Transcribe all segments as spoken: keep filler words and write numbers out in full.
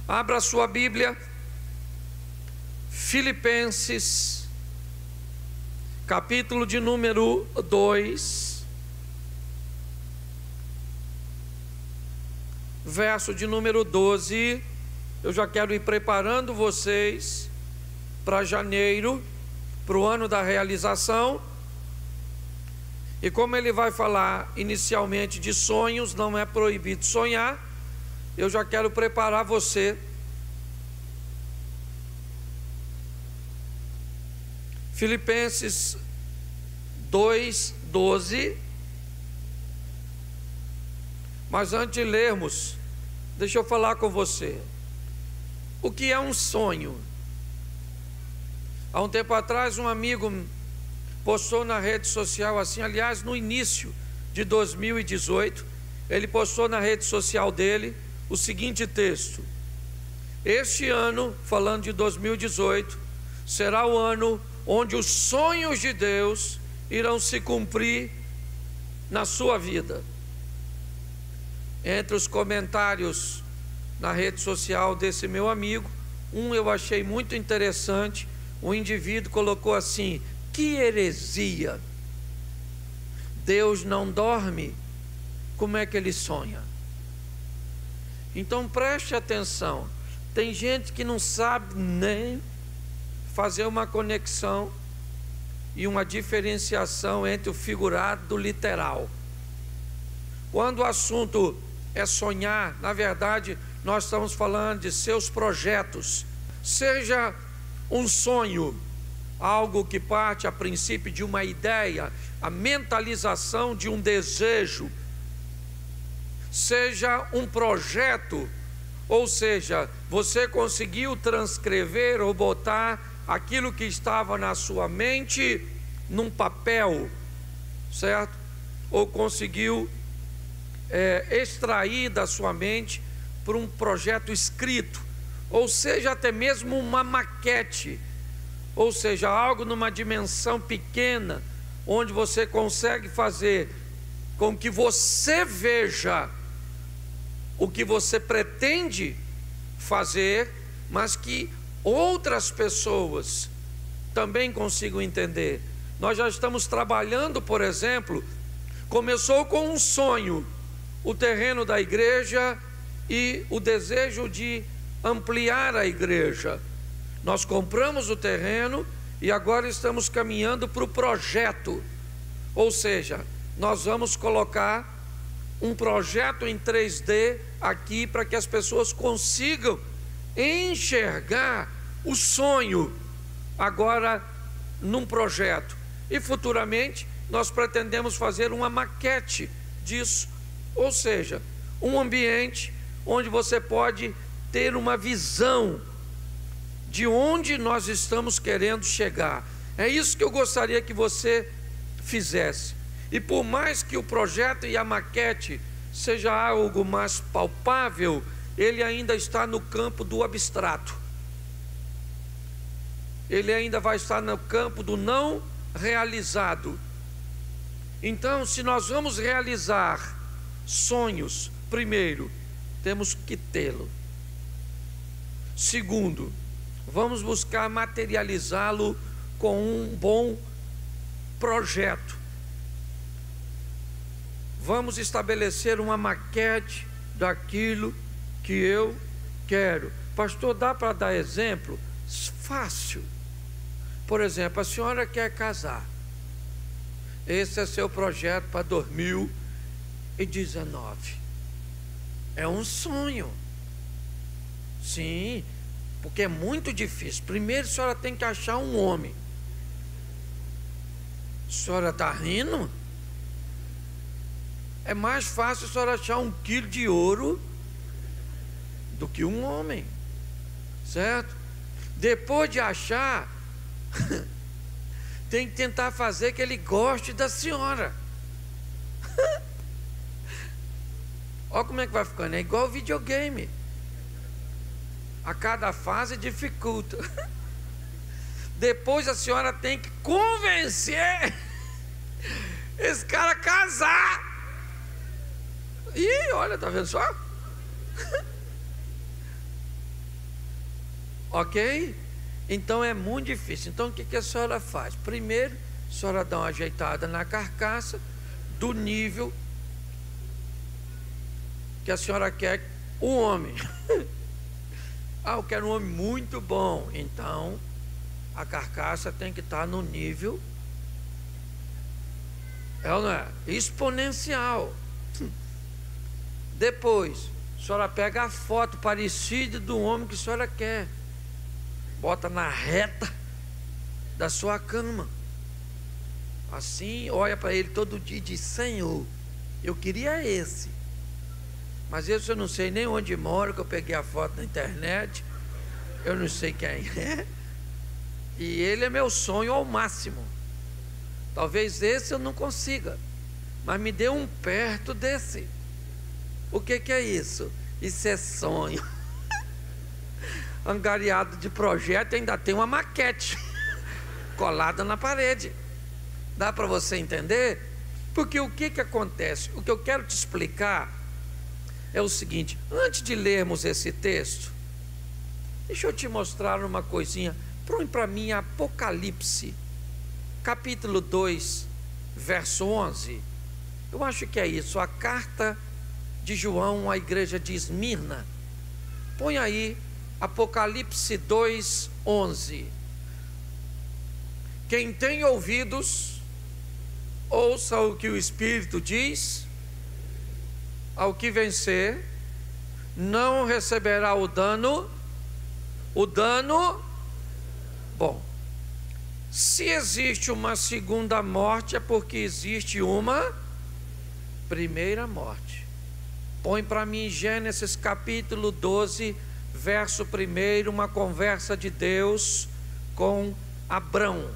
Abra sua Bíblia, Filipenses, capítulo de número dois, verso de número doze. Eu já quero ir preparando vocês para janeiro, para o ano da realização. E como ele vai falar inicialmente de sonhos, não é proibido sonhar, eu já quero preparar você. Filipenses dois, doze. Mas antes de lermos, deixa eu falar com você. O que é um sonho? Há um tempo atrás, um amigo postou na rede social assim, aliás, no início de dois mil e dezoito, ele postou na rede social dele o seguinte texto: este ano, falando de dois mil e dezoito, será o ano onde os sonhos de Deus irão se cumprir na sua vida. Entre os comentários na rede social desse meu amigo, um eu achei muito interessante. O indivíduo colocou assim: que heresia! Deus não dorme, como é que ele sonha? Então preste atenção, tem gente que não sabe nem fazer uma conexão e uma diferenciação entre o figurado do literal. Quando o assunto é sonhar, na verdade nós estamos falando de seus projetos. Seja um sonho algo que parte a princípio de uma ideia, a mentalização de um desejo, seja um projeto, ou seja, você conseguiu transcrever ou botar aquilo que estava na sua mente num papel, certo? Ou conseguiu é, extrair da sua mente por um projeto escrito, ou seja, até mesmo uma maquete, ou seja, algo numa dimensão pequena, onde você consegue fazer com que você veja o que você pretende fazer, mas que outras pessoas também consigam entender. Nós já estamos trabalhando, por exemplo, começou com um sonho, o terreno da igreja e o desejo de ampliar a igreja. Nós compramos o terreno e agora estamos caminhando para o projeto, ou seja, nós vamos colocar um projeto em três D aqui para que as pessoas consigam enxergar o sonho agora num projeto. E futuramente nós pretendemos fazer uma maquete disso, ou seja, um ambiente onde você pode ter uma visão de onde nós estamos querendo chegar. É isso que eu gostaria que você fizesse. E por mais que o projeto e a maquete seja algo mais palpável, ele ainda está no campo do abstrato. Ele ainda vai estar no campo do não realizado. Então, se nós vamos realizar sonhos, primeiro, temos que tê-lo. Segundo, vamos buscar materializá-lo com um bom projeto. Vamos estabelecer uma maquete daquilo que eu quero. Pastor, dá para dar exemplo? Fácil. Por exemplo, a senhora quer casar. Esse é seu projeto para dois mil e dezenove. É um sonho. Sim, porque é muito difícil. Primeiro a senhora tem que achar um homem. A senhora está rindo? É mais fácil a senhora achar um quilo de ouro do que um homem, certo? Depois de achar, tem que tentar fazer que ele goste da senhora. Olha como é que vai ficando, é igual videogame. A cada fase dificulta. Depois a senhora tem que convencer esse cara a casar. Ih, olha, tá vendo só? Ok? Então é muito difícil. Então o que, que a senhora faz? Primeiro, a senhora dá uma ajeitada na carcaça do nível que a senhora quer o homem. Ah, eu quero um homem muito bom. Então a carcaça tem que estar no nível, é ou não é? Exponencial. Depois, a senhora pega a foto parecida do homem que a senhora quer, bota na reta da sua cama, assim, olha para ele todo dia e diz: Senhor, eu queria esse, mas esse eu não sei nem onde mora, que eu peguei a foto na internet, eu não sei quem é, e ele é meu sonho ao máximo. Talvez esse eu não consiga, mas me dê um perto desse. O que que é isso? Isso é sonho. Angariado de projeto, ainda tem uma maquete colada na parede. Dá para você entender? Porque o que que acontece? O que eu quero te explicar é o seguinte: antes de lermos esse texto, deixa eu te mostrar uma coisinha. Põe para mim Apocalipse, capítulo dois, verso onze. Eu acho que é isso, a carta de João à igreja de Esmirna. Põe aí Apocalipse dois, onze. Quem tem ouvidos, ouça o que o Espírito diz. Ao que vencer, não receberá o dano, o dano, bom, se existe uma segunda morte, é porque existe uma primeira morte. Põe para mim Gênesis capítulo doze, verso primeiro, uma conversa de Deus com Abrão.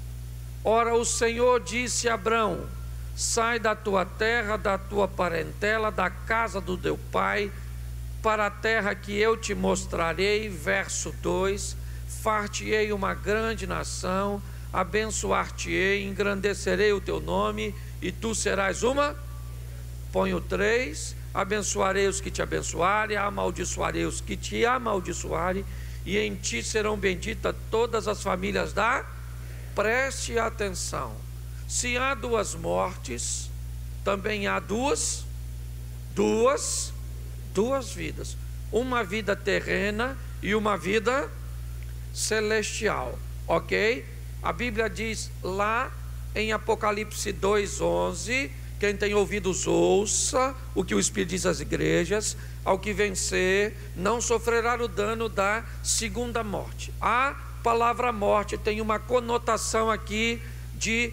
Ora, o Senhor disse a Abrão: sai da tua terra, da tua parentela, da casa do teu pai, para a terra que eu te mostrarei. Verso dois: far-te-ei uma grande nação, abençoar-te-ei, engrandecerei o teu nome, e tu serás uma. Põe o três: abençoarei os que te abençoarem, amaldiçoarei os que te amaldiçoarem, e em ti serão benditas todas as famílias da. Preste atenção: se há duas mortes, também há duas, duas, duas vidas, uma vida terrena e uma vida celestial, ok? A Bíblia diz lá em Apocalipse dois, onze, quem tem ouvidos ouça o que o Espírito diz às igrejas. Ao que vencer, não sofrerá o dano da segunda morte. A palavra morte tem uma conotação aqui de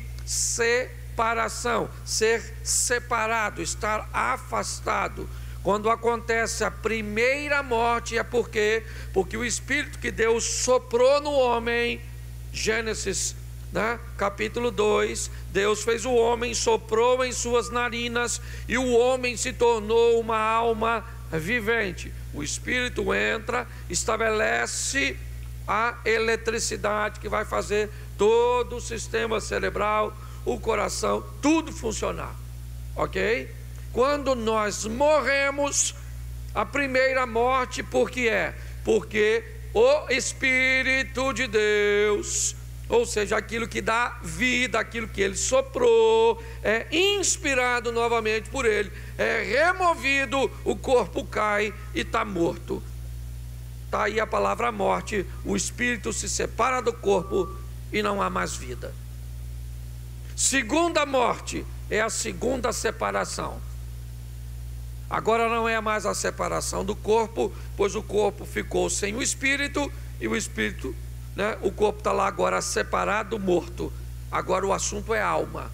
separação, ser separado, estar afastado. Quando acontece a primeira morte, é porque porque o Espírito que Deus soprou no homem, Gênesis, né, capítulo dois, Deus fez o homem, soprou em suas narinas, e o homem se tornou uma alma vivente. O Espírito entra, estabelece a eletricidade que vai fazer todo o sistema cerebral, o coração, tudo funcionar, ok? Quando nós morremos, a primeira morte, por que é? Porque o Espírito de Deus, ou seja, aquilo que dá vida, aquilo que Ele soprou, é inspirado novamente por Ele, é removido, o corpo cai e está morto. Está aí a palavra morte, o Espírito se separa do corpo e não há mais vida. Segunda morte é a segunda separação. Agora não é mais a separação do corpo, pois o corpo ficou sem o Espírito, e o Espírito, né, o corpo está lá agora separado, morto. Agora o assunto é alma,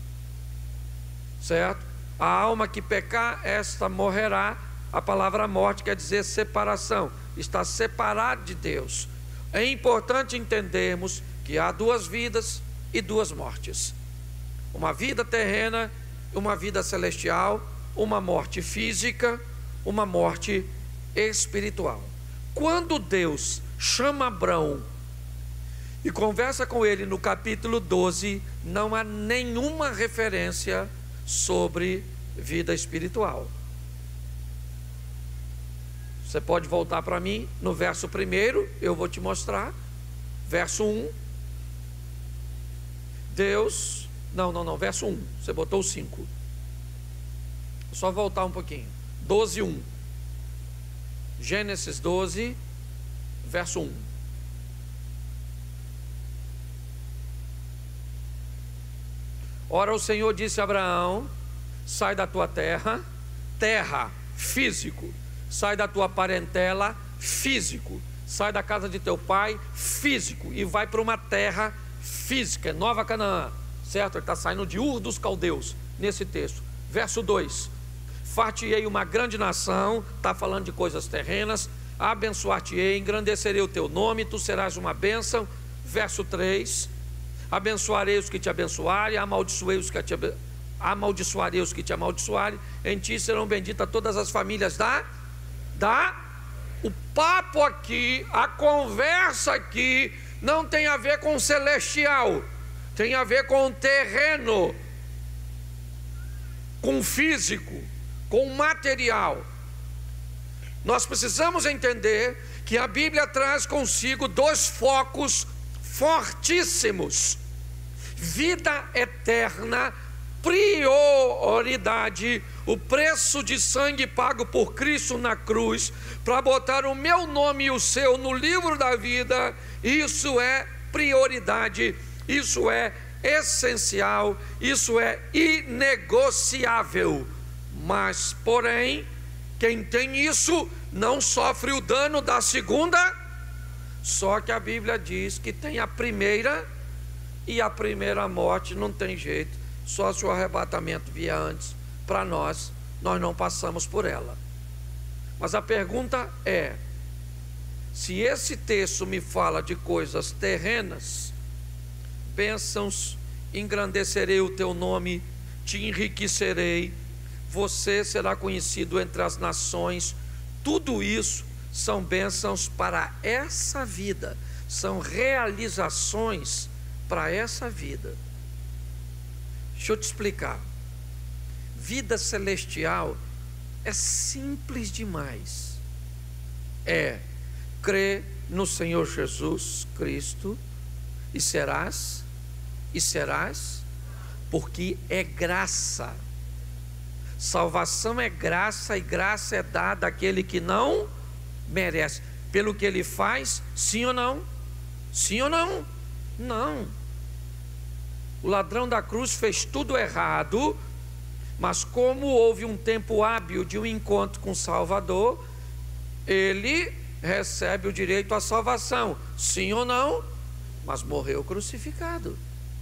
certo? A alma que pecar, esta morrerá. A palavra morte quer dizer separação, está separado de Deus. É importante entendermos que há duas vidas e duas mortes: uma vida terrena, uma vida celestial, uma morte física, uma morte espiritual. Quando Deus chama Abrão e conversa com ele no capítulo doze, não há nenhuma referência sobre vida espiritual. Você pode voltar para mim no verso primeiro, eu vou te mostrar. Verso um. Deus, não, não, não, verso um. Você botou o cinco. Só voltar um pouquinho. doze, um. Gênesis doze, verso um. Ora, o Senhor disse a Abraão: sai da tua terra, terra, físico, sai da tua parentela, físico, sai da casa de teu pai, físico, e vai para uma terra física, Nova Canaã, certo? Ele está saindo de Ur dos Caldeus, nesse texto. Verso dois: far-te-ei uma grande nação, está falando de coisas terrenas, abençoar-te-ei, engrandecerei o teu nome, tu serás uma bênção. Verso três: abençoarei os que te abençoarem, amaldiçoarei os que te abençoarem, amaldiçoarei os que te amaldiçoarem, em ti serão benditas todas as famílias da, da, o papo aqui, a conversa aqui, não tem a ver com o celestial, tem a ver com o terreno, com o físico, com o material. Nós precisamos entender que a Bíblia traz consigo dois focos fortíssimos: vida eterna, prioridade, o preço de sangue pago por Cristo na cruz, para botar o meu nome e o seu no livro da vida. Isso é prioridade, isso é essencial, isso é inegociável. Mas, porém, quem tem isso não sofre o dano da segunda. Só que a Bíblia diz que tem a primeira, e a primeira morte não tem jeito, só se o arrebatamento vier antes. Para nós, nós não passamos por ela. Mas a pergunta é: se esse texto me fala de coisas terrenas, bênçãos, engrandecerei o teu nome, te enriquecerei, você será conhecido entre as nações, tudo isso são bênçãos para essa vida, são realizações para essa vida. Deixa eu te explicar. Vida celestial é simples demais. É crer no Senhor Jesus Cristo e serás, e serás, porque é graça. Salvação é graça, e graça é dada àquele que não merece. Pelo que ele faz, sim ou não? Sim ou não? Não. O ladrão da cruz fez tudo errado, mas como houve um tempo hábil de um encontro com o Salvador, ele recebe o direito à salvação, sim ou não? Mas morreu crucificado.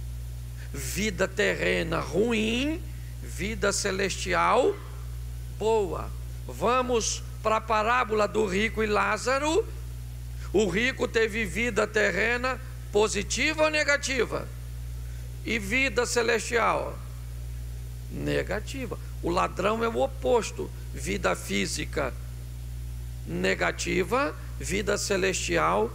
Vida terrena ruim, vida celestial boa. Vamos para a parábola do rico e Lázaro. O rico teve vida terrena positiva ou negativa? E vida celestial? Negativa. O ladrão é o oposto: vida física negativa, vida celestial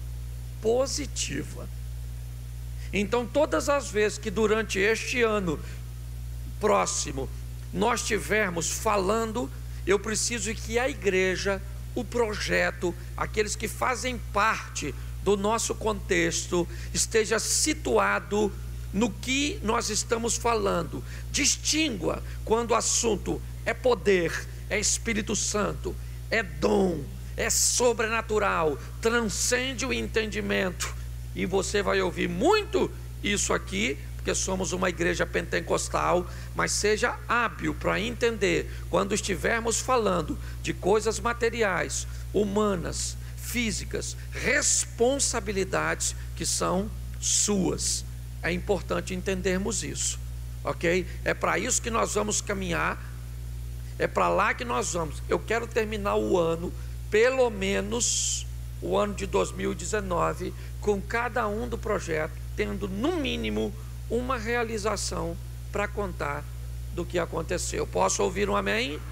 positiva. Então, todas as vezes que durante este ano próximo nós estivermos falando, eu preciso que a igreja, o projeto, aqueles que fazem parte do nosso contexto, esteja situado no que nós estamos falando. Distingua quando o assunto é poder, é Espírito Santo, é dom, é sobrenatural, transcende o entendimento. E você vai ouvir muito isso aqui, porque somos uma igreja pentecostal. Mas seja hábil para entender, quando estivermos falando de coisas materiais, humanas, físicas, responsabilidades que são suas. É importante entendermos isso, ok? É para isso que nós vamos caminhar, é para lá que nós vamos. Eu quero terminar o ano, pelo menos o ano de dois mil e dezenove, com cada um do projeto tendo no mínimo uma realização para contar do que aconteceu. Posso ouvir um amém? Amém.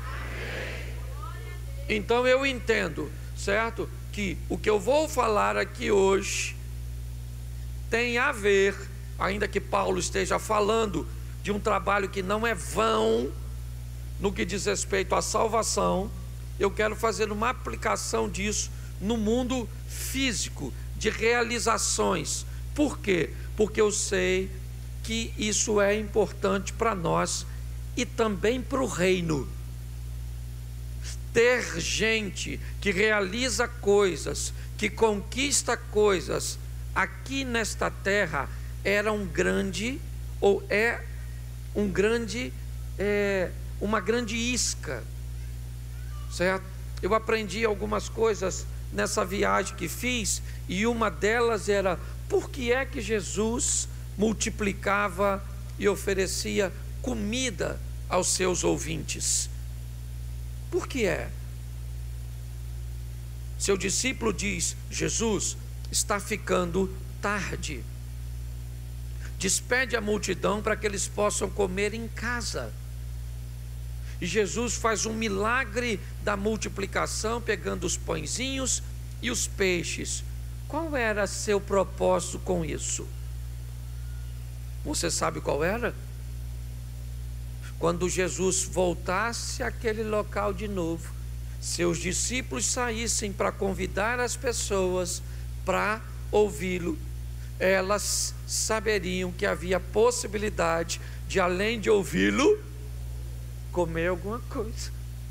Então eu entendo, certo, que o que eu vou falar aqui hoje tem a ver, ainda que Paulo esteja falando de um trabalho que não é vão no que diz respeito à salvação, eu quero fazer uma aplicação disso no mundo físico, de realizações. Por quê? Porque eu sei que isso é importante para nós e também para o reino. Ter gente que realiza coisas, que conquista coisas aqui nesta terra, era um grande, ou é um grande, é, uma grande isca, certo? Eu aprendi algumas coisas nessa viagem que fiz, e uma delas era: por que é que Jesus multiplicava e oferecia comida aos seus ouvintes? Por que é? Seu discípulo diz: Jesus, está ficando tarde, despede a multidão para que eles possam comer em casa. E Jesus faz um milagre da multiplicação, pegando os pãezinhos e os peixes. Qual era seu propósito com isso? Você sabe qual era? Quando Jesus voltasse àquele local de novo, seus discípulos saíssem para convidar as pessoas para ouvi-lo, elas saberiam que havia possibilidade de, além de ouvi-lo, comer alguma coisa.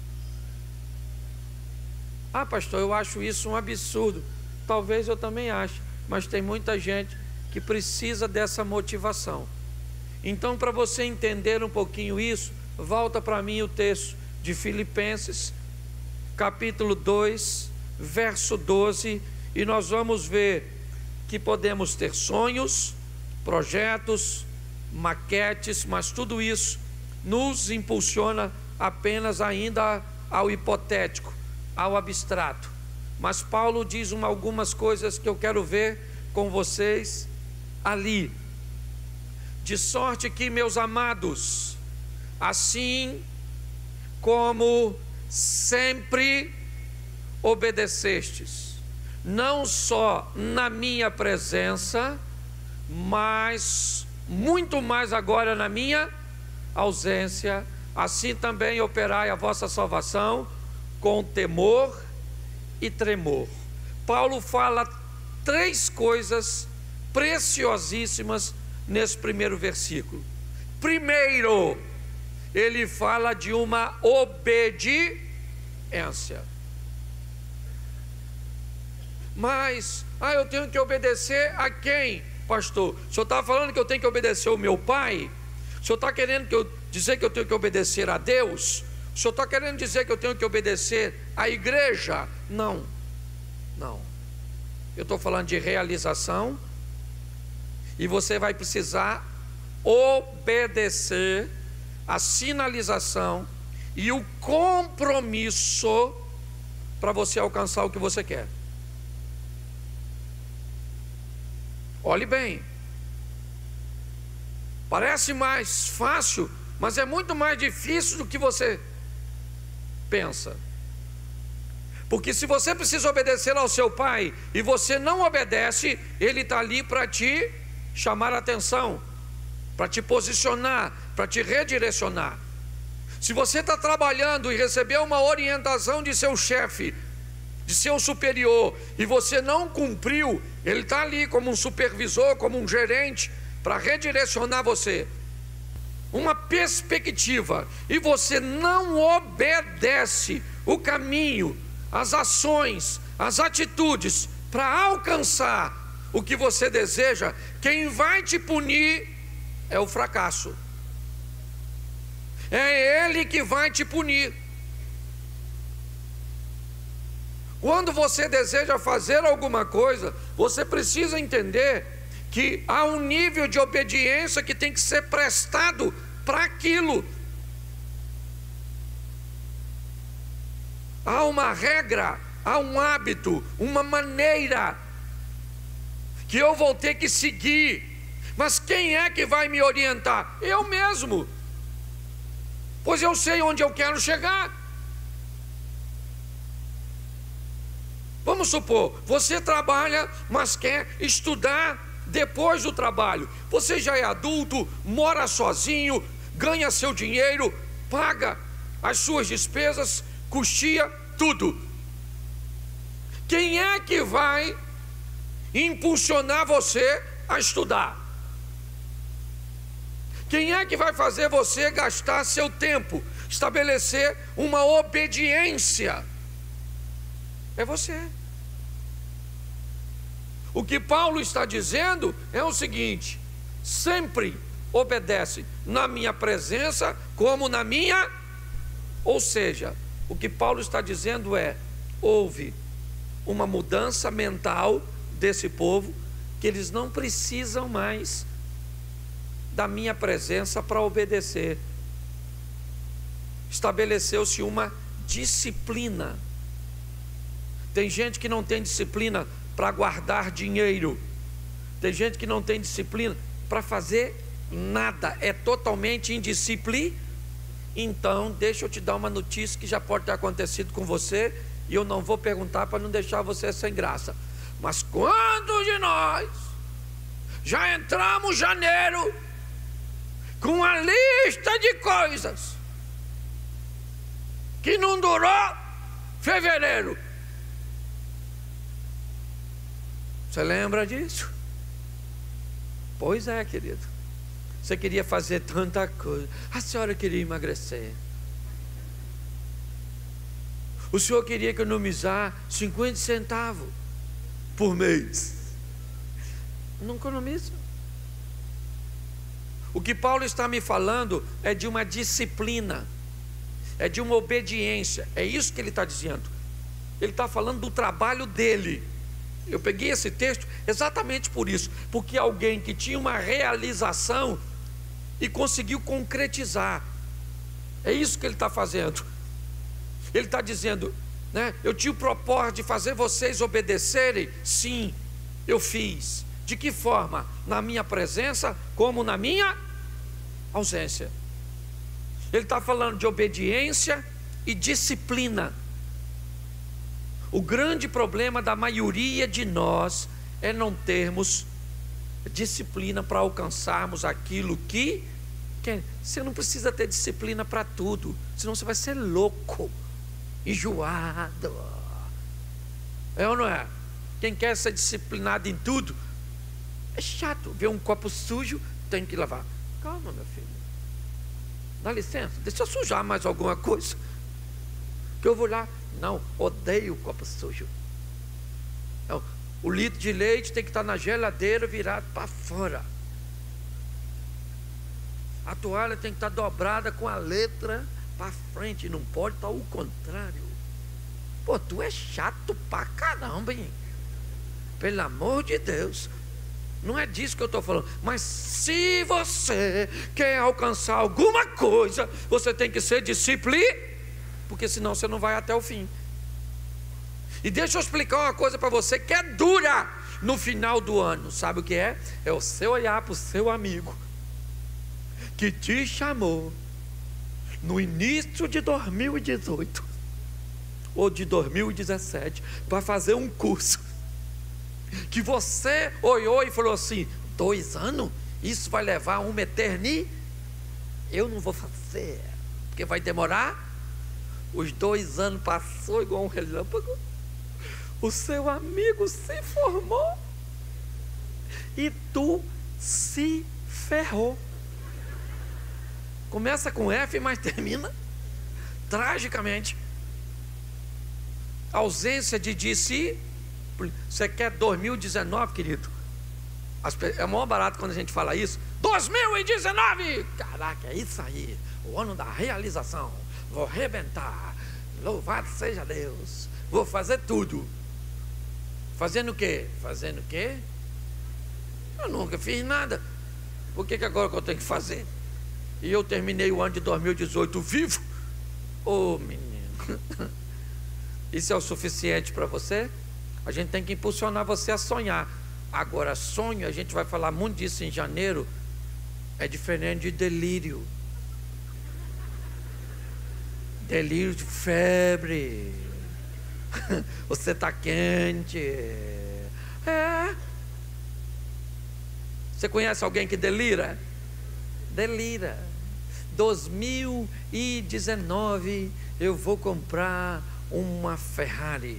Ah, pastor, eu acho isso um absurdo. Talvez eu também ache, mas tem muita gente que precisa dessa motivação. Então, para você entender um pouquinho isso, volta para mim o texto de Filipenses, capítulo dois, verso doze, e nós vamos ver que podemos ter sonhos, projetos, maquetes, mas tudo isso nos impulsiona apenas ainda ao hipotético, ao abstrato. Mas Paulo diz uma, algumas coisas que eu quero ver com vocês ali. De sorte que, meus amados, assim como sempre obedecestes, não só na minha presença, mas muito mais agora na minha ausência, assim também operai a vossa salvação com temor e tremor. Paulo fala três coisas preciosíssimas nesse primeiro versículo. Primeiro, ele fala de uma obediência. Mas, ah, eu tenho que obedecer a quem, pastor? O senhor está falando que eu tenho que obedecer ao meu pai? O senhor está querendo que eu dizer que eu tenho que obedecer a Deus? O senhor está querendo dizer que eu tenho que obedecer à igreja? Não, não. Eu estou falando de realização, e você vai precisar obedecer a sinalização e o compromisso para você alcançar o que você quer. Olhe bem, parece mais fácil, mas é muito mais difícil do que você pensa. Porque se você precisa obedecer ao seu pai e você não obedece, ele está ali para te chamar a atenção, para te posicionar, para te redirecionar. Se você está trabalhando e recebeu uma orientação de seu chefe, de seu superior, e você não cumpriu, ele está ali como um supervisor, como um gerente, para redirecionar você, uma perspectiva, e você não obedece o caminho, as ações, as atitudes para alcançar o que você deseja, quem vai te punir é o fracasso. É ele que vai te punir. Quando você deseja fazer alguma coisa, você precisa entender que há um nível de obediência que tem que ser prestado para aquilo. Há uma regra, há um hábito, uma maneira que eu vou ter que seguir. Mas quem é que vai me orientar? Eu mesmo, pois eu sei onde eu quero chegar. Vamos supor, você trabalha, mas quer estudar depois do trabalho. Você já é adulto, mora sozinho, ganha seu dinheiro, paga as suas despesas, custeia tudo. Quem é que vai impulsionar você a estudar? Quem é que vai fazer você gastar seu tempo, estabelecer uma obediência? É você. O que Paulo está dizendo é o seguinte: sempre obedece na minha presença como na minha. Ou seja, o que Paulo está dizendo é: houve uma mudança mental desse povo, que eles não precisam mais da minha presença para obedecer. Estabeleceu-se uma disciplina. Tem gente que não tem disciplina para guardar dinheiro. Tem gente que não tem disciplina para fazer nada. É totalmente indisciplina. Então, deixa eu te dar uma notícia que já pode ter acontecido com você, e eu não vou perguntar para não deixar você sem graça. Mas quantos de nós já entramos janeiro com uma lista de coisas que não durou fevereiro? Você lembra disso? Pois é, querido. Você queria fazer tanta coisa. A senhora queria emagrecer. O senhor queria economizar cinquenta centavos por mês. Não economiza. O que Paulo está me falando é de uma disciplina, é de uma obediência. É isso que ele está dizendo. Ele está falando do trabalho dele. Eu peguei esse texto exatamente por isso, porque alguém que tinha uma realização e conseguiu concretizar. É isso que ele está fazendo. Ele está dizendo, né? Eu tinha o propósito de fazer vocês obedecerem. Sim, eu fiz. De que forma? Na minha presença, como na minha ausência. Ele está falando de obediência e disciplina. O grande problema da maioria de nós é não termos disciplina para alcançarmos aquilo que quer. Você não precisa ter disciplina para tudo, senão você vai ser louco, enjoado. É ou não é? Quem quer ser disciplinado em tudo é chato. Ver um copo sujo, tem que lavar. Calma, meu filho, dá licença, deixa eu sujar mais alguma coisa, que eu vou lá. Não, odeio copo sujo. Não, o litro de leite tem que estar na geladeira virado para fora. A toalha tem que estar dobrada com a letra para frente, não pode estar o contrário. Pô, tu é chato pra caramba, hein? Pelo amor de Deus. Não é disso que eu estou falando. Mas se você quer alcançar alguma coisa, você tem que ser disciplinado, porque senão você não vai até o fim. E deixa eu explicar uma coisa para você que é dura no final do ano. Sabe o que é? É você olhar para o seu amigo que te chamou no início de dois mil e dezoito ou de dois mil e dezessete para fazer um curso, que você olhou e falou assim: dois anos? Isso vai levar uma eternidade? Eu não vou fazer, porque vai demorar. Os dois anos passou igual um relâmpago. O seu amigo se formou e tu se ferrou. Começa com F, mas termina tragicamente. Ausência de disciplina. Você quer dois mil e dezenove, querido? É mó barato quando a gente fala isso. dois mil e dezenove! Caraca, é isso aí. O ano da realização. Vou arrebentar. Louvado seja Deus. Vou fazer tudo. Fazendo o quê? Fazendo o quê? Eu nunca fiz nada. Por que que agora que eu tenho que fazer? E eu terminei o ano de dois mil e dezoito vivo? Ô, oh, menino. Isso é o suficiente para você? A gente tem que impulsionar você a sonhar. Agora, sonho, a gente vai falar muito disso em janeiro, é diferente de delírio. Delírio de febre. Você está quente. É. Você conhece alguém que delira? Delira. dois mil e dezenove eu vou comprar uma Ferrari.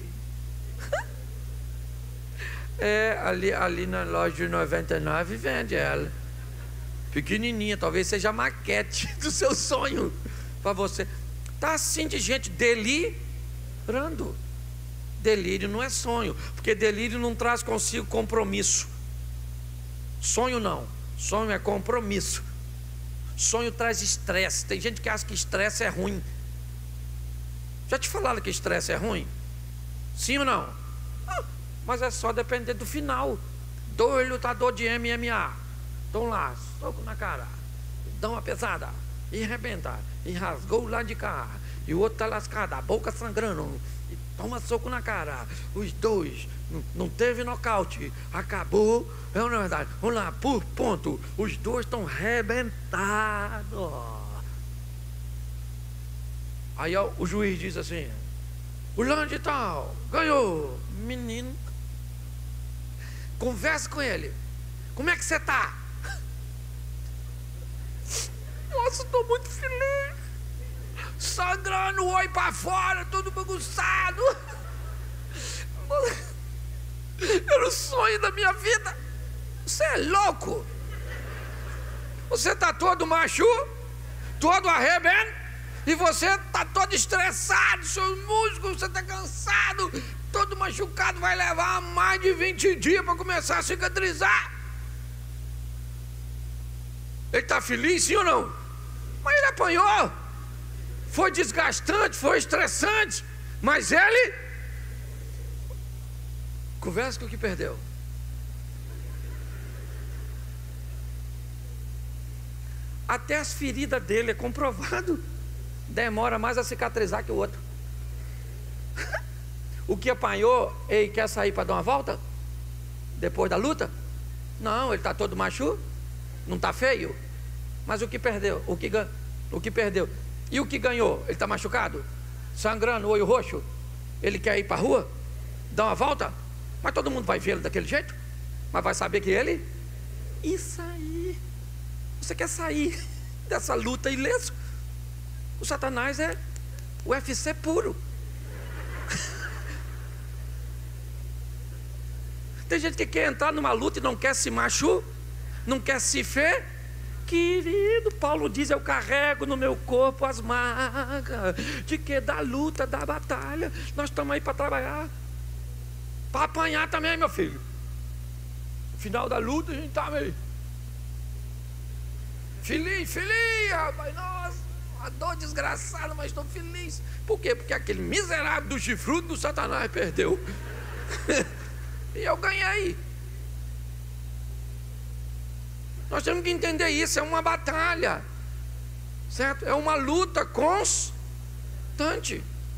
É, ali, ali na loja de noventa e nove vende ela. Pequenininha, talvez seja a maquete do seu sonho para você. Tá assim de gente delirando. Delírio não é sonho, porque delírio não traz consigo compromisso. Sonho não, sonho é compromisso. Sonho traz estresse. Tem gente que acha que estresse é ruim. Já te falaram que estresse é ruim? Sim ou não? Ah, mas é só depender do final. Dois lutadores de M M A estão lá, soco na cara, dão uma pesada e arrebenta, e rasgou lá de cá, e o outro está lascado, a boca sangrando, e toma soco na cara. Os dois, não, não teve nocaute, acabou. É na verdade, vamos lá, por ponto, os dois estão arrebentados. Aí ó, o juiz diz assim: o fulano de tal ganhou. Menino, conversa com ele. Como é que você está? Nossa, estou muito feliz. Sangrando o olho para fora, todo bagunçado. Era o sonho da minha vida. Você é louco? Você está todo macho, todo arrebento, e você está todo estressado, seus músculos, você está cansado, todo machucado, vai levar mais de vinte dias para começar a cicatrizar. Ele está feliz, sim ou não? Mas ele apanhou, foi desgastante, foi estressante, mas ele conversa com o que perdeu. Até as feridas dele é comprovado, demora mais a cicatrizar que o outro. O que apanhou, ele quer sair para dar uma volta depois da luta? Não, ele está todo macho, não está feio. Mas o que perdeu? O que, o que perdeu? E o que ganhou? Ele está machucado? Sangrando, olho roxo? Ele quer ir para a rua? Dar uma volta? Mas todo mundo vai vê-lo daquele jeito? Mas vai saber que ele? Isso aí. Você quer sair dessa luta ileso? O Satanás é o U F C puro. Tem gente que quer entrar numa luta e não quer se machucar, não quer se fer. Querido, Paulo diz: eu carrego no meu corpo as marcas de que? Da luta, da batalha. Nós estamos aí para trabalhar, para apanhar também, meu filho. No final da luta a gente está meio feliz, feliz, rapaz. Nossa, uma dor desgraçada, mas estou feliz. Por quê? Porque aquele miserável do chifrudo do Satanás perdeu. E eu ganhei. Nós temos que entender isso, é uma batalha, certo? É uma luta constante.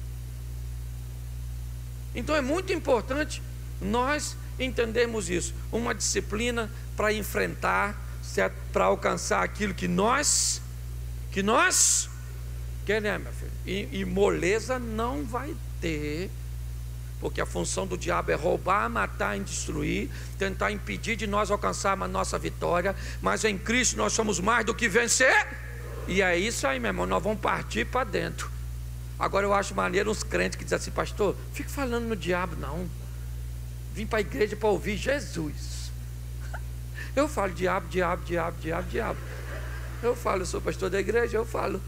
Então é muito importante nós entendermos isso. Uma disciplina para enfrentar, certo? Para alcançar aquilo que nós, que nós queremos, meu filho. E, e moleza não vai ter. Porque a função do diabo é roubar, matar e destruir, tentar impedir de nós alcançarmos a nossa vitória. Mas em Cristo nós somos mais do que vencer. E é isso aí, meu irmão, nós vamos partir para dentro. Agora eu acho maneiro uns crentes que dizem assim: pastor, fique falando no diabo não. Vim para a igreja para ouvir Jesus. Eu falo diabo, diabo, diabo, diabo, diabo. Eu falo, eu sou pastor da igreja, eu falo.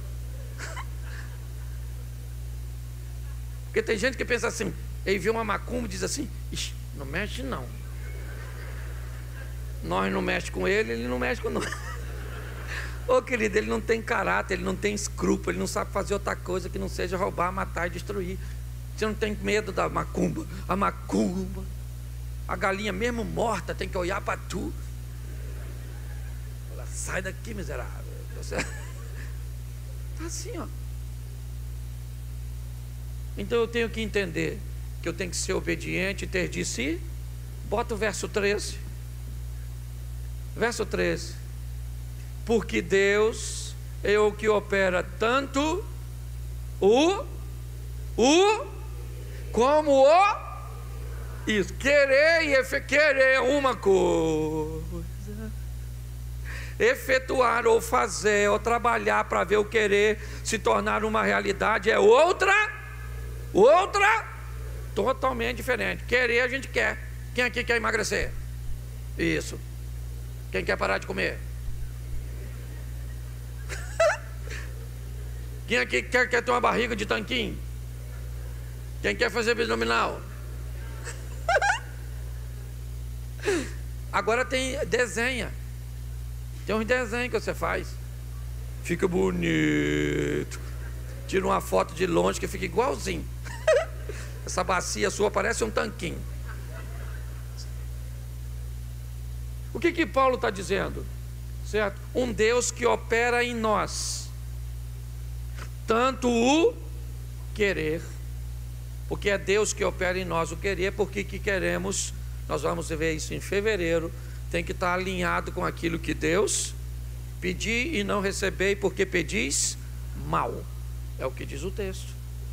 Porque tem gente que pensa assim: ele vê uma macumba e diz assim: ixi, não mexe não. Nós não mexe com ele, ele não mexe com nós. Ô querido, ele não tem caráter, ele não tem escrúpulo, ele não sabe fazer outra coisa que não seja roubar, matar e destruir. Você não tem medo da macumba. A macumba, a galinha mesmo morta tem que olhar para tu. Ela sai daqui, miserável. Está assim, ó. Então eu tenho que entender que eu tenho que ser obediente e ter de si. Bota o verso treze. Verso treze. Porque Deus é o que opera tanto o, o, como o, isso, querer e efe, querer uma coisa, efetuar ou fazer ou trabalhar para ver o querer se tornar uma realidade é outra outra totalmente diferente. Querer a gente quer. Quem aqui quer emagrecer? Isso. Quem quer parar de comer? Quem aqui quer, quer ter uma barriga de tanquinho? Quem quer fazer abdominal? Agora tem desenha. Tem uns desenhos que você faz. Fica bonito. Tira uma foto de longe que fica igualzinho. Essa bacia sua parece um tanquinho. O que que Paulo está dizendo? Certo? Um Deus que opera em nós tanto o querer, porque é Deus que opera em nós o querer, porque que queremos, nós vamos ver isso em fevereiro, tem que estar alinhado com aquilo que Deus pedi e não recebei, porque pedis mal, é o que diz o texto.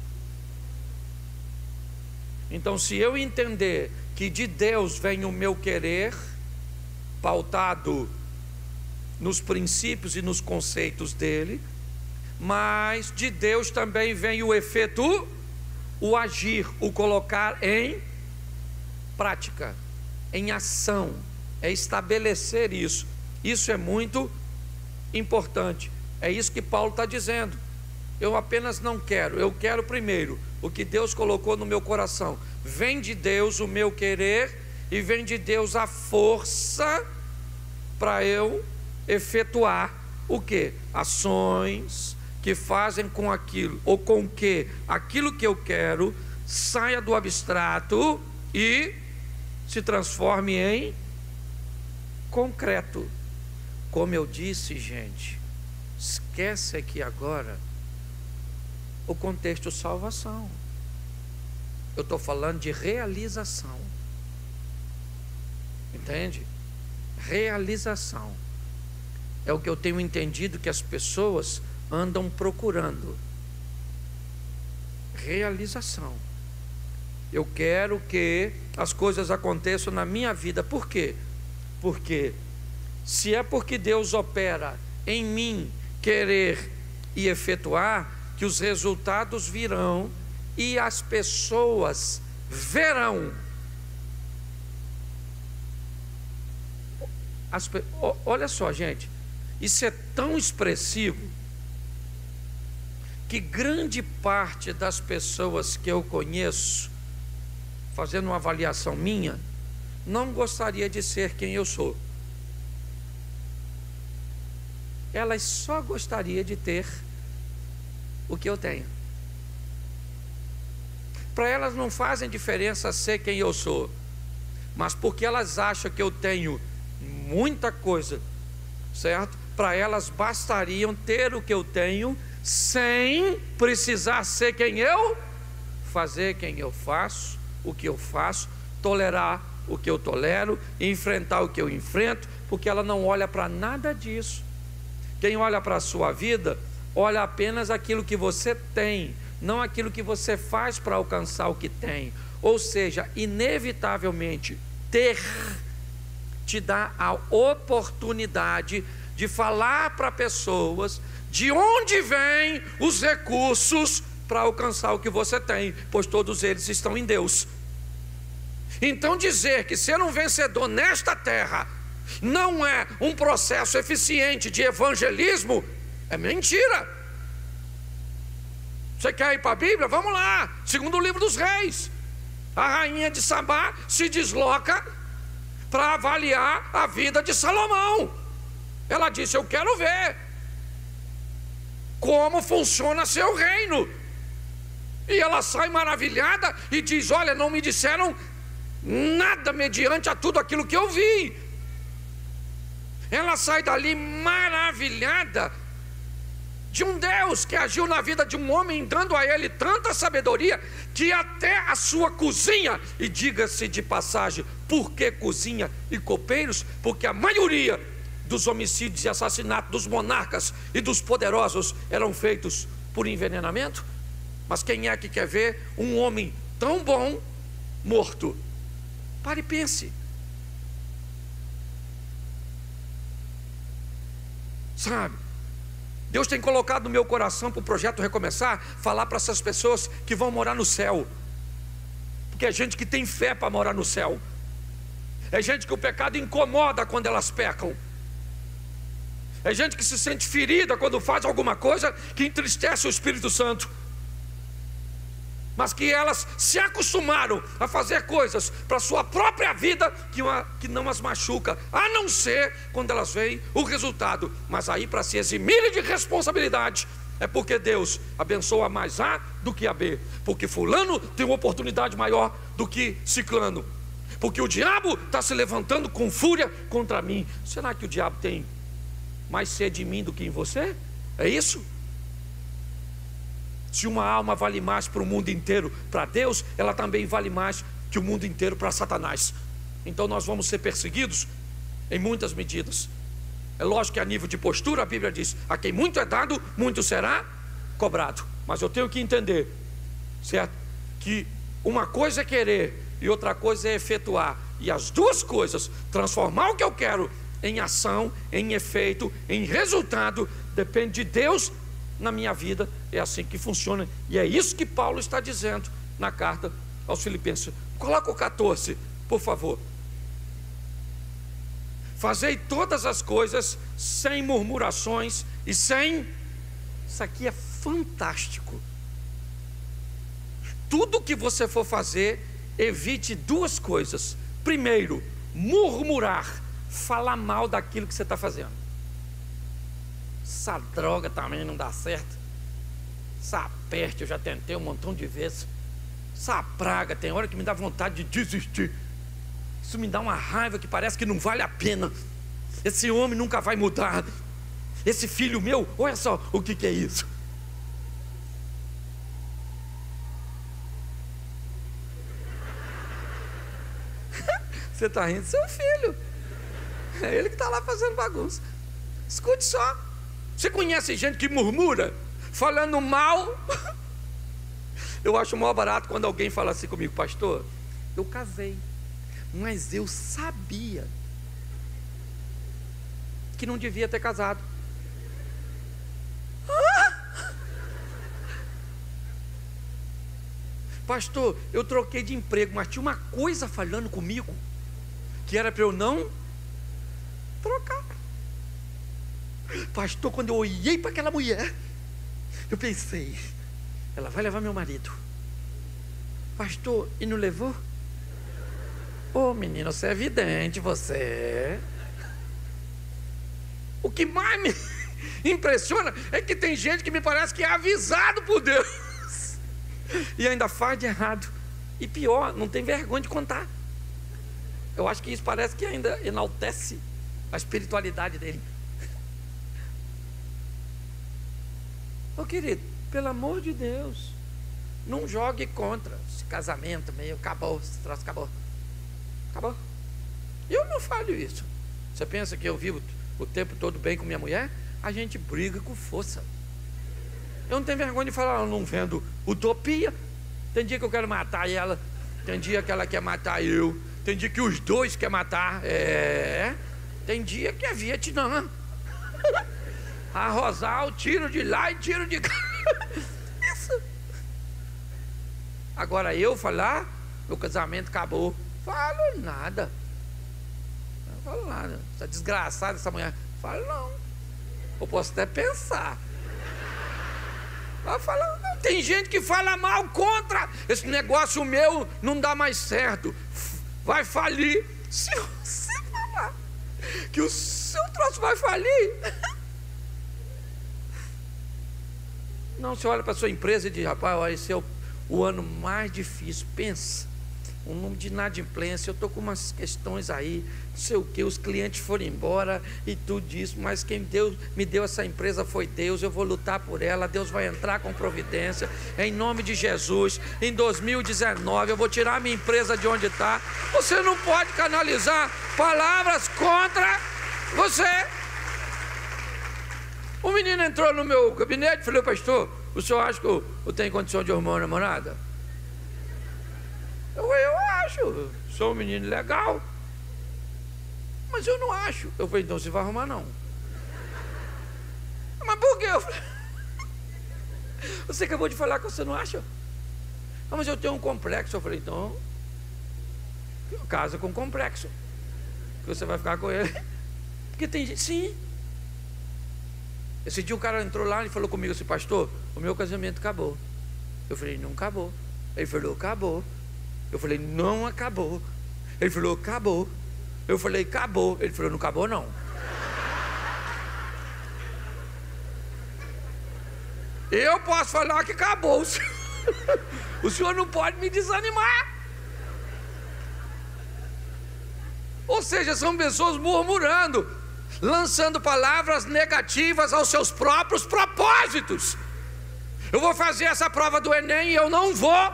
Então, se eu entender que de Deus vem o meu querer, pautado nos princípios e nos conceitos dele, mas de Deus também vem o efeito, o agir, o colocar em prática, em ação, é estabelecer isso. Isso é muito importante. É isso que Paulo está dizendo. Eu apenas não quero, eu quero primeiro o que Deus colocou no meu coração. Vem de Deus o meu querer e vem de Deus a força para eu efetuar o que? Ações que fazem com aquilo, ou com que aquilo que eu quero saia do abstrato e se transforme em concreto. Como eu disse, gente, esquece aqui agora o contexto salvação. Eu estou falando de realização. Entende? Realização. É o que eu tenho entendido que as pessoas andam procurando. Realização. Eu quero que as coisas aconteçam na minha vida. Por quê? Porque se é porque Deus opera em mim querer e efetuar, que os resultados virão e as pessoas verão. As, olha só, gente, isso é tão expressivo que grande parte das pessoas que eu conheço, fazendo uma avaliação minha, não gostaria de ser quem eu sou. Elas só gostariam de ter o que eu tenho. Para elas não fazem diferença ser quem eu sou, mas porque elas acham que eu tenho muita coisa, certo? Para elas bastariam ter o que eu tenho, sem precisar ser quem eu, fazer quem eu faço, o que eu faço, tolerar o que eu tolero, enfrentar o que eu enfrento, porque ela não olha para nada disso. Quem olha para a sua vida, olha apenas aquilo que você tem, não aquilo que você faz para alcançar o que tem. Ou seja, inevitavelmente, ter te dá a oportunidade de falar para pessoas de onde vêm os recursos para alcançar o que você tem, pois todos eles estão em Deus. Então dizer que ser um vencedor nesta terra não é um processo eficiente de evangelismo é mentira. Você quer ir para a Bíblia? Vamos lá, segundo o livro dos reis, a rainha de Sabá se desloca para avaliar a vida de Salomão. Ela disse: eu quero ver como funciona seu reino. E ela sai maravilhada e diz: olha, não me disseram nada mediante a tudo aquilo que eu vi. Ela sai dali maravilhada de um Deus que agiu na vida de um homem, dando a ele tanta sabedoria, que até a sua cozinha, e diga-se de passagem, por que cozinha e copeiros? Porque a maioria dos homicídios e assassinatos dos monarcas e dos poderosos eram feitos por envenenamento. Mas quem é que quer ver um homem tão bom morto? Pare e pense. Sabe, Deus tem colocado no meu coração para o projeto Recomeçar, falar para essas pessoas que vão morar no céu, porque é gente que tem fé para morar no céu, é gente que o pecado incomoda quando elas pecam, é gente que se sente ferida quando faz alguma coisa que entristece o Espírito Santo, mas que elas se acostumaram a fazer coisas para a sua própria vida que, uma, que não as machuca, a não ser quando elas veem o resultado. Mas aí, para se eximirem de responsabilidade, é porque Deus abençoa mais A do que a B, porque fulano tem uma oportunidade maior do que ciclano, porque o diabo está se levantando com fúria contra mim. Será que o diabo tem mais sede em mim do que em você? É isso? Se uma alma vale mais para o mundo inteiro, para Deus, ela também vale mais que o mundo inteiro para Satanás. Então nós vamos ser perseguidos em muitas medidas. É lógico que a nível de postura a Bíblia diz: a quem muito é dado, muito será cobrado. Mas eu tenho que entender, certo? Que uma coisa é querer e outra coisa é efetuar. E as duas coisas, transformar o que eu quero em ação, em efeito, em resultado, depende de Deus na minha vida. É assim que funciona, e é isso que Paulo está dizendo na carta aos Filipenses. Coloca o catorze, por favor. Fazei todas as coisas sem murmurações e sem... Isso aqui é fantástico. Tudo que você for fazer, evite duas coisas. Primeiro, murmurar, falar mal daquilo que você está fazendo. Essa droga também não dá certo, essa peste eu já tentei um montão de vezes, essa praga tem hora que me dá vontade de desistir, isso me dá uma raiva que parece que não vale a pena, esse homem nunca vai mudar, esse filho meu, olha só o que, que é isso. Você está rindo do seu filho, é ele que está lá fazendo bagunça. Escute só, você conhece gente que murmura, falando mal? Eu acho maior barato quando alguém fala assim comigo: pastor, eu casei, mas eu sabia que não devia ter casado. Ah! Pastor, eu troquei de emprego, mas tinha uma coisa falando comigo que era para eu não trocar. Pastor, quando eu olhei para aquela mulher, eu pensei: ela vai levar meu marido. Pastor, e não levou? Ô oh, menino, você é vidente, você. O que mais me impressiona é que tem gente que me parece que é avisado por Deus e ainda faz de errado. E pior, não tem vergonha de contar. Eu acho que isso parece que ainda enaltece a espiritualidade dele. Ô oh, querido, pelo amor de Deus, não jogue contra esse casamento meio, acabou, esse troço acabou. Acabou. Eu não falho isso. Você pensa que eu vivo o tempo todo bem com minha mulher? A gente briga com força. Eu não tenho vergonha de falar: eu não vendo utopia. Tem dia que eu quero matar ela, tem dia que ela quer matar eu, tem dia que os dois querem matar. É, tem dia que é Vietnã. A Rosal, tiro de lá e tiro de cá. Isso. Agora eu falar, meu casamento acabou, falo nada. Não falo nada. Essa desgraçada, essa mulher, falo não. Eu posso até pensar. Mas fala, não. Tem gente que fala mal contra. Esse negócio meu não dá mais certo, vai falir. Se você falar que o seu troço vai falir, não, você olha para a sua empresa e diz: rapaz, olha, esse é o, o ano mais difícil. Pensa, um número de inadimplência, eu estou com umas questões aí, não sei o que, os clientes foram embora e tudo isso, mas quem deu, me deu essa empresa foi Deus, eu vou lutar por ela, Deus vai entrar com providência, em nome de Jesus. Em dois mil e dezenove eu vou tirar a minha empresa de onde está. Você não pode canalizar palavras contra você. O menino entrou no meu gabinete e falou: pastor, o senhor acha que eu, eu tenho condição de arrumar uma namorada? Eu, eu acho, sou um menino legal, mas eu não acho. Eu falei: então você vai arrumar não. Mas por por quê? Eu falei, você acabou de falar que você não acha? Ah, mas eu tenho um complexo. Eu falei, então casa com complexo, que você vai ficar com ele. Porque tem gente, sim. Esse dia o cara entrou lá e falou comigo assim, pastor, o meu casamento acabou. Eu falei, não acabou. Ele falou, acabou. Eu falei, não acabou. Ele falou, acabou. Eu falei, acabou. Ele falou, não acabou não. Eu posso falar que acabou. O senhor não pode me desanimar. Ou seja, são pessoas murmurando, lançando palavras negativas aos seus próprios propósitos. Eu vou fazer essa prova do Enem e eu não vou.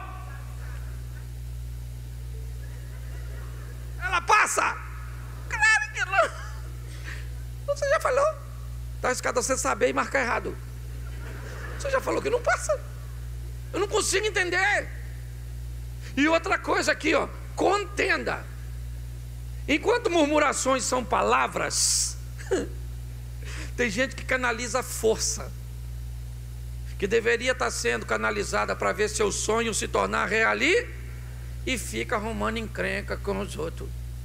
Ela passa. Claro que não. Você já falou. Está arriscado você saber e marcar errado. Você já falou que não passa. Eu não consigo entender. E outra coisa aqui, ó, contenda. Enquanto murmurações são palavras, tem gente que canaliza força, que deveria estar sendo canalizada para ver seu sonho se tornar real ali, e fica arrumando encrenca com os outros.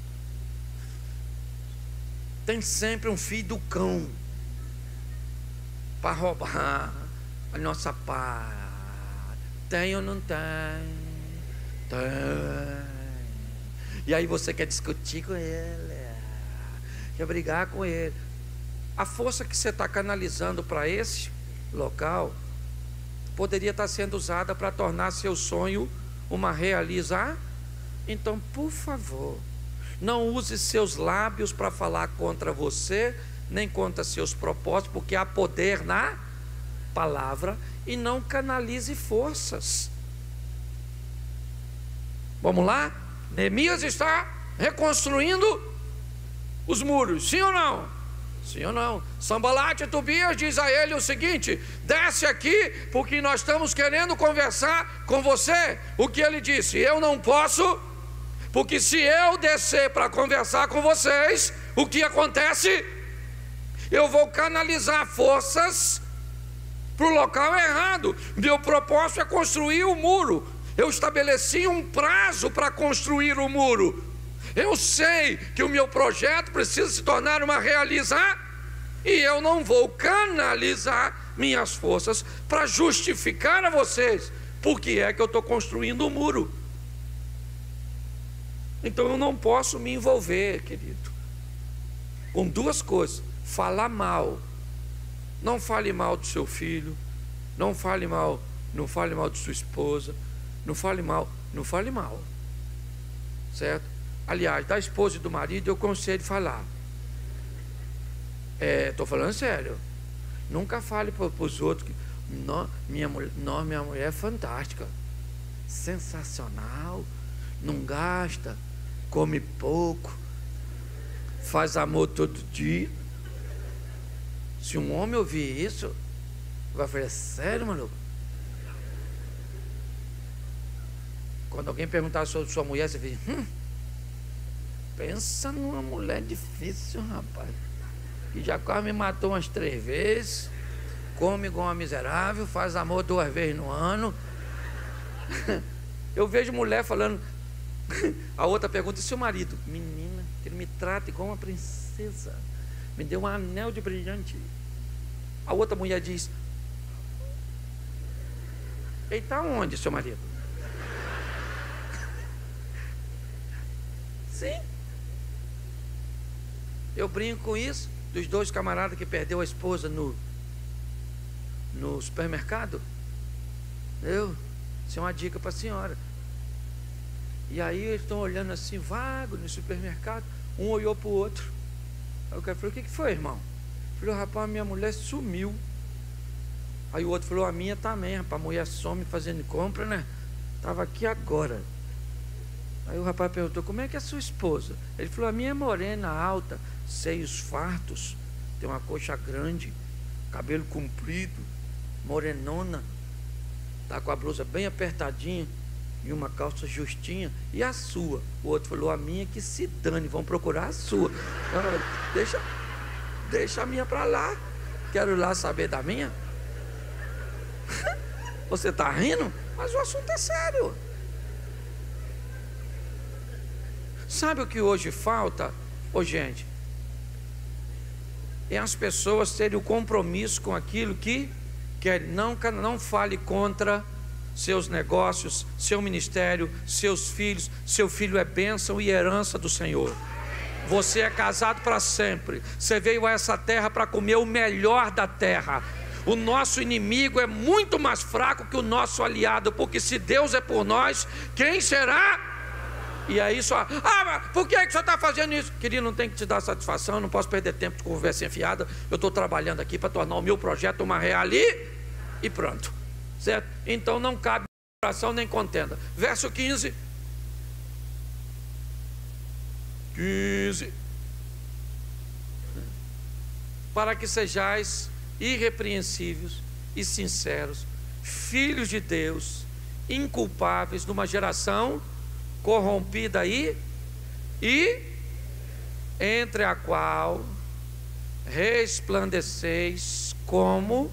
Tem sempre um filho do cão para roubar a nossa paz. Tem ou não tem? Tem. E aí você quer discutir com ele, quer brigar com ele. A força que você está canalizando para esse local poderia estar sendo usada para tornar seu sonho uma realização. Então, por favor, não use seus lábios para falar contra você, nem contra seus propósitos, porque há poder na palavra, e não canalize forças. Vamos lá? Neemias está reconstruindo os muros, sim ou não? Sim ou não? Sanbalate e Tobias diz a ele o seguinte: desce aqui, porque nós estamos querendo conversar com você. O que ele disse? Eu não posso, porque se eu descer para conversar com vocês, o que acontece? Eu vou canalizar forças para o local errado. Meu propósito é construir o muro. Eu estabeleci um prazo para construir o muro. Eu sei que o meu projeto precisa se tornar uma realização, e eu não vou canalizar minhas forças para justificar a vocês porque é que eu estou construindo o muro. Então eu não posso me envolver, querido, com duas coisas: falar mal. Não fale mal do seu filho, não fale mal, não fale mal de sua esposa, não fale mal, não fale mal, certo? Aliás, da esposa e do marido eu conselho falar. É, estou falando sério. Nunca fale para os outros que não, minha, mulher, não, minha mulher é fantástica, sensacional, não gasta, come pouco, faz amor todo dia. Se um homem ouvir isso, vai falar: sério, maluco? Quando alguém perguntar sobre sua mulher, você diz: hum, pensa numa mulher difícil, rapaz, que já quase me matou umas três vezes, come igual uma miserável, faz amor duas vezes no ano. Eu vejo mulher falando. A outra pergunta: e seu marido? Menina, que ele me trata igual uma princesa, me deu um anel de brilhante. A outra mulher diz: ele está onde, seu marido? Sim. Eu brinco com isso, dos dois camaradas que perdeu a esposa no, no supermercado. Eu, isso é uma dica para a senhora. E aí eles estão olhando assim, vago, no supermercado. Um olhou para o outro. Aí o cara falou: o que, que foi, irmão? Falei: rapaz, minha mulher sumiu. Aí o outro falou: a minha também, rapaz, a mulher some fazendo compra, né? Estava aqui agora. Aí o rapaz perguntou: como é que é a sua esposa? Ele falou: a minha é morena, alta, seios fartos, tem uma coxa grande, cabelo comprido, morenona, está com a blusa bem apertadinha e uma calça justinha. E a sua? O outro falou: a minha que se dane, vão procurar a sua. Ah, deixa, deixa a minha para lá, quero ir lá saber da minha. Você está rindo? Mas o assunto é sério. Sabe o que hoje falta? Ô gente, é as pessoas terem o compromisso com aquilo que querem. Não, não fale contra seus negócios, seu ministério, seus filhos. Seu filho é bênção e herança do Senhor. Você é casado para sempre. Você veio a essa terra para comer o melhor da terra. O nosso inimigo é muito mais fraco que o nosso aliado, porque se Deus é por nós, quem será? E aí só, ah, mas por que é que você está fazendo isso? Querido, não tem que te dar satisfação, não posso perder tempo de conversa enfiada. Eu estou trabalhando aqui para tornar o meu projeto uma reali e pronto, certo? Então não cabe oração nem contenda. Verso quinze. quinze. Para que sejais irrepreensíveis e sinceros, filhos de Deus, inculpáveis numa geração corrompida e, e entre a qual resplandeceis como.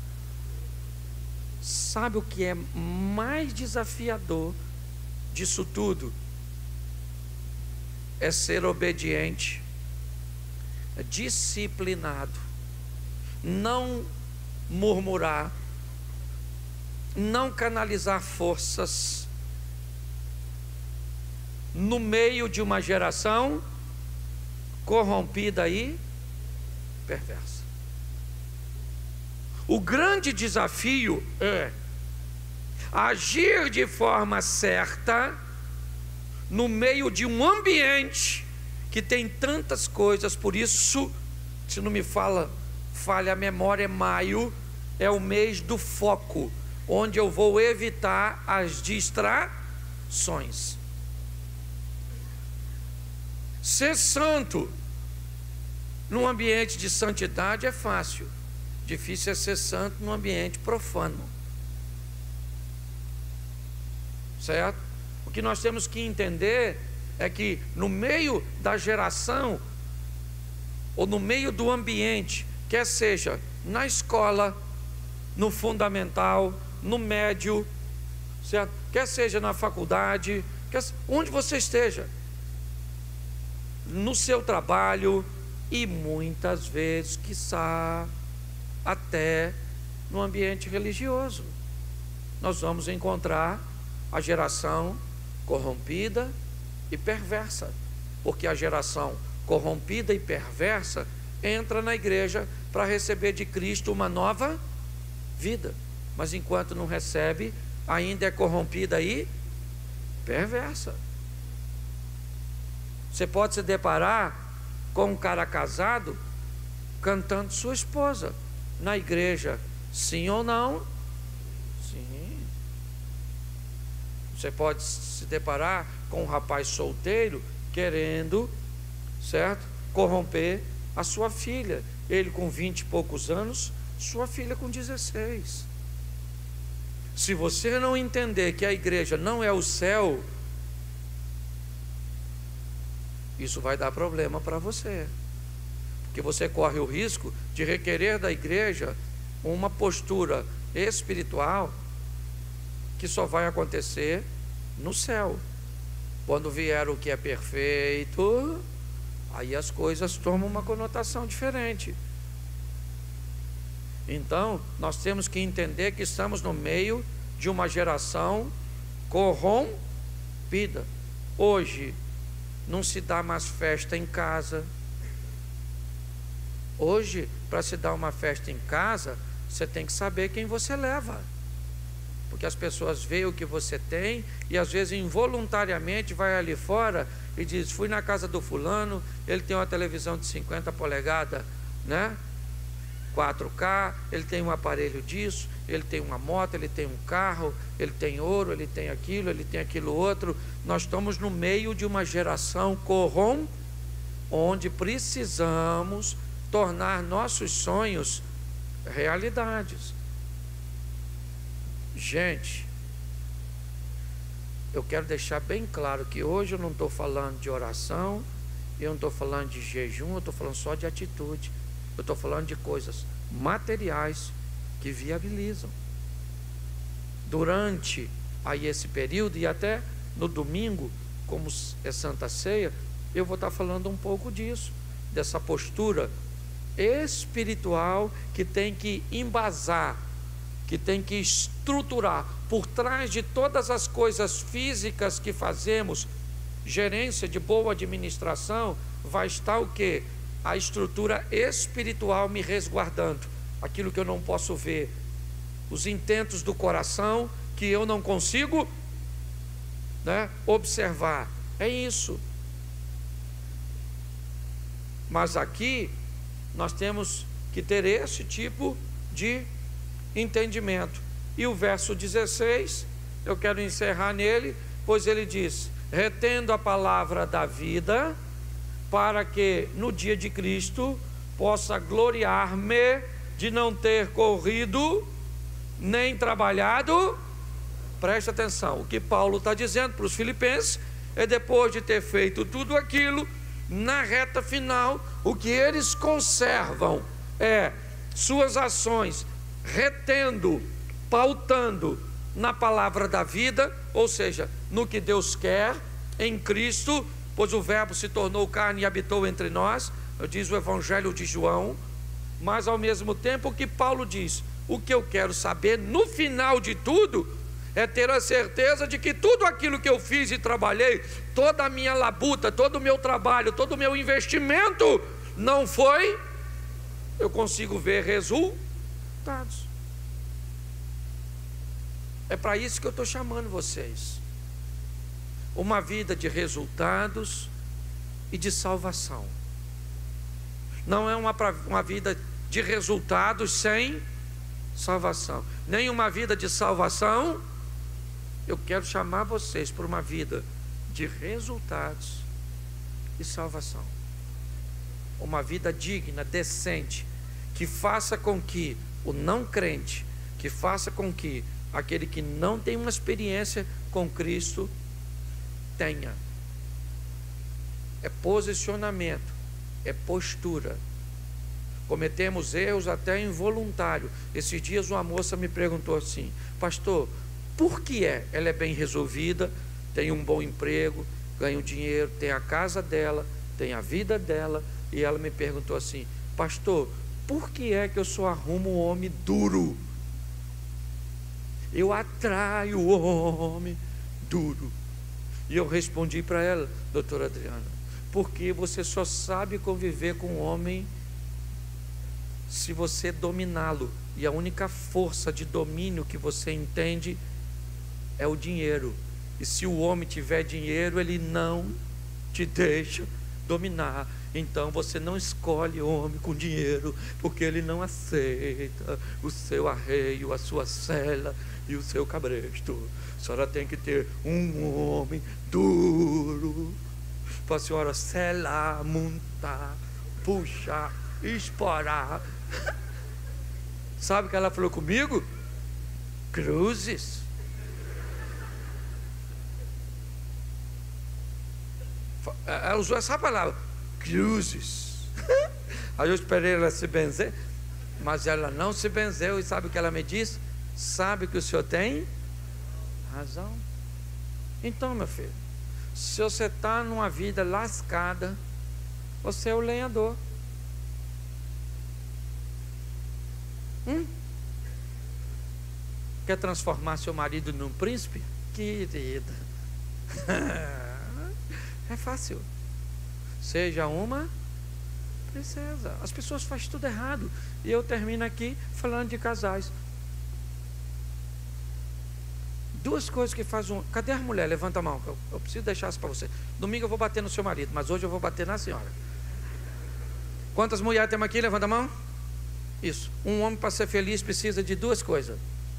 Sabe o que é mais desafiador disso tudo? É ser obediente, disciplinado, não murmurar, não canalizar forças no meio de uma geração corrompida e perversa. O grande desafio é agir de forma certa no meio de um ambiente que tem tantas coisas. Por isso, se não me fala falha a memória, maio é o mês do foco, onde eu vou evitar as distrações. Ser santo num ambiente de santidade é fácil. Difícil é ser santo num ambiente profano. Certo? O que nós temos que entender é que no meio da geração, ou no meio do ambiente, quer seja na escola, no fundamental, no médio, certo? Quer seja na faculdade, quer, onde você esteja, no seu trabalho e muitas vezes, quiçá, até no ambiente religioso, nós vamos encontrar a geração corrompida e perversa, porque a geração corrompida e perversa entra na igreja para receber de Cristo uma nova vida, mas enquanto não recebe, ainda é corrompida e perversa. Você pode se deparar com um cara casado cantando sua esposa na igreja, sim ou não? Sim. Você pode se deparar com um rapaz solteiro querendo, certo, corromper a sua filha, ele com vinte e poucos anos, sua filha com dezesseis. Se você não entender que a igreja não é o céu, isso vai dar problema para você, porque você corre o risco de requerer da igreja uma postura espiritual que só vai acontecer no céu. Quando vier o que é perfeito, aí as coisas tomam uma conotação diferente. Então, nós temos que entender que estamos no meio de uma geração corrompida. Hoje, não se dá mais festa em casa. Hoje, para se dar uma festa em casa, você tem que saber quem você leva, porque as pessoas veem o que você tem e às vezes involuntariamente vai ali fora e diz: fui na casa do fulano, ele tem uma televisão de cinquenta polegadas, né? quatro K, ele tem um aparelho disso, ele tem uma moto, ele tem um carro, ele tem ouro, ele tem aquilo, ele tem aquilo outro. Nós estamos no meio de uma geração corrompida, onde precisamos tornar nossos sonhos realidades. Gente, eu quero deixar bem claro que hoje eu não estou falando de oração, eu não estou falando de jejum, eu estou falando só de atitude. Eu estou falando de coisas materiais que viabilizam. Durante aí esse período e até no domingo, como é Santa Ceia, eu vou estar falando um pouco disso, dessa postura espiritual que tem que embasar, que tem que estruturar por trás de todas as coisas físicas que fazemos. Gerência de boa administração, vai estar o quê? A estrutura espiritual me resguardando, aquilo que eu não posso ver, os intentos do coração que eu não consigo, né, observar. É isso. Mas aqui nós temos que ter esse tipo de entendimento. E o verso dezesseis, eu quero encerrar nele, pois ele diz: retendo a palavra da vida, para que no dia de Cristo possa gloriar-me de não ter corrido nem trabalhado. Preste atenção, o que Paulo está dizendo para os filipenses é, depois de ter feito tudo aquilo, na reta final, o que eles conservam é suas ações retendo, pautando na palavra da vida, ou seja, no que Deus quer em Cristo, pois o verbo se tornou carne e habitou entre nós, diz o Evangelho de João. Mas ao mesmo tempo, o que Paulo diz, o que eu quero saber no final de tudo é ter a certeza de que tudo aquilo que eu fiz e trabalhei, toda a minha labuta, todo o meu trabalho, todo o meu investimento, não foi, eu consigo ver resultados. É para isso que eu estou chamando vocês. Uma vida de resultados e de salvação. Não é uma, uma vida de resultados sem salvação, nem uma vida de salvação. Eu quero chamar vocês para uma vida de resultados e salvação. Uma vida digna, decente, que faça com que o não crente, que faça com que aquele que não tem uma experiência com Cristo tenha. É posicionamento, é postura. Cometemos erros até involuntários. Esses dias uma moça me perguntou assim: pastor, por que é? Ela é bem resolvida, tem um bom emprego, ganha um dinheiro, tem a casa dela, tem a vida dela, e ela me perguntou assim: pastor, por que é que eu só arrumo um homem duro? Eu atraio o homem duro. E eu respondi para ela: doutora Adriana, porque você só sabe conviver com um homem se você dominá-lo, e a única força de domínio que você entende é o dinheiro. E se o homem tiver dinheiro, ele não te deixa dominar. Então você não escolhe homem com dinheiro, porque ele não aceita o seu arreio, a sua sela e o seu cabresto. A senhora tem que ter um homem duro para a senhora selar, montar, puxar, esporar. Sabe o que ela falou comigo? Cruzes. Ela usou essa palavra, cruzes. Aí eu esperei ela se benzer, mas ela não se benzeu. E sabe o que ela me disse? Sabe que o senhor tem razão. Então, meu filho, se você está numa vida lascada, você é o lenhador. Hum? Quer transformar seu marido num príncipe? Querida, é fácil. Seja uma princesa. As pessoas fazem tudo errado. E eu termino aqui falando de casais. Duas coisas que faz um... Cadê a mulher? Levanta a mão, eu, eu preciso deixar isso para você. Domingo eu vou bater no seu marido, mas hoje eu vou bater na senhora. Quantas mulheres temos aqui? Levanta a mão. Isso. Um homem, para ser feliz, precisa de duas coisas: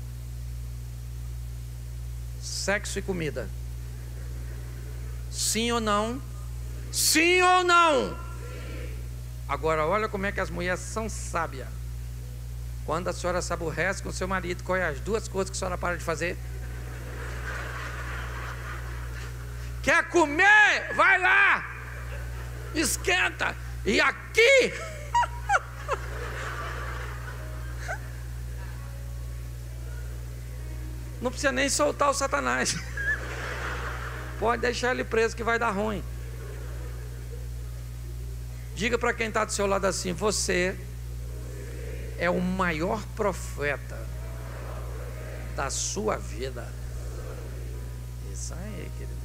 sexo e comida. Sim ou não? Sim ou não? Agora olha como é que as mulheres são sábias. Quando a senhora se aborrece com seu marido, qual é as duas coisas que a senhora para de fazer? Quer comer? Vai lá, esquenta. E aqui Não precisa nem soltar o Satanás. Pode deixar ele preso que vai dar ruim. Diga para quem está do seu lado assim: você é o maior profeta da sua vida. Isso aí, querido.